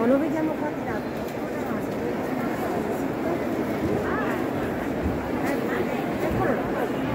lo vediamo qua di là. Eccolo là.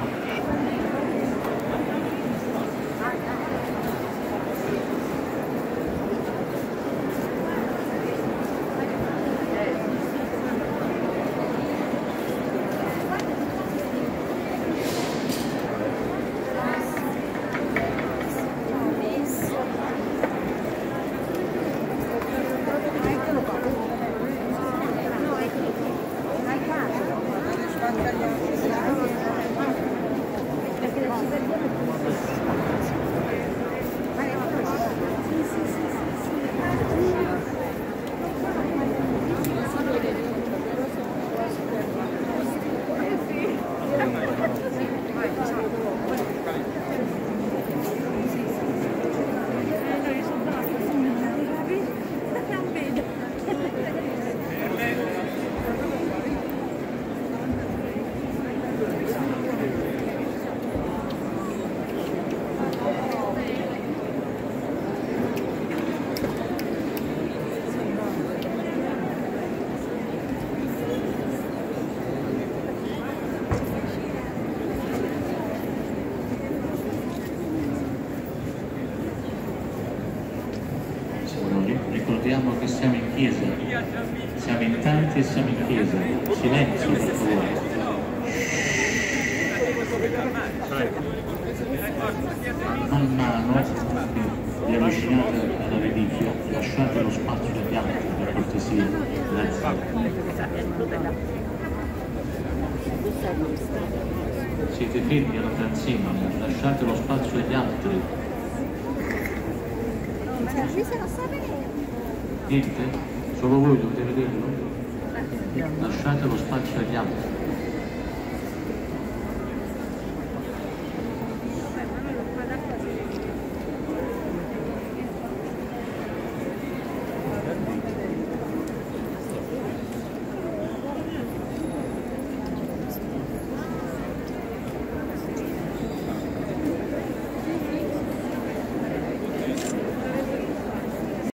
Ricordiamo che siamo in chiesa, siamo in tanti e siamo in chiesa. Silenzio, per favore. Man mano vi avvicinate alla reliquia, lasciate lo spazio agli altri, per cortesia. Grazie. Siete fermi alla tranzina, lasciate lo spazio agli altri. Niente? Solo voi dovete vederlo? Lasciate lo spazio agli altri.